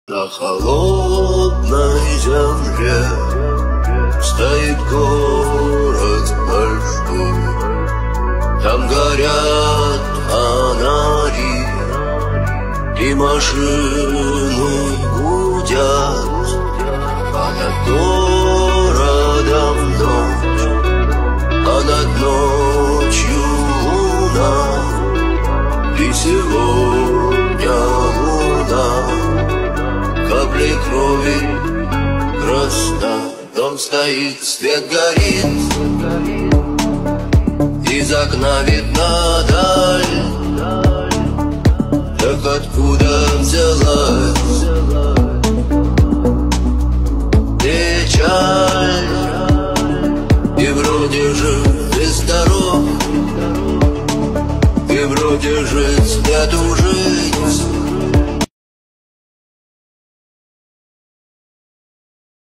На холодной земле стоит город большой. Там горят фонари, и машины гудят, а над городом ночь, а над ночью луна. И сегодня луна капли крови красна. Дом стоит, свет горит, из окна видна даль. Так откуда взялась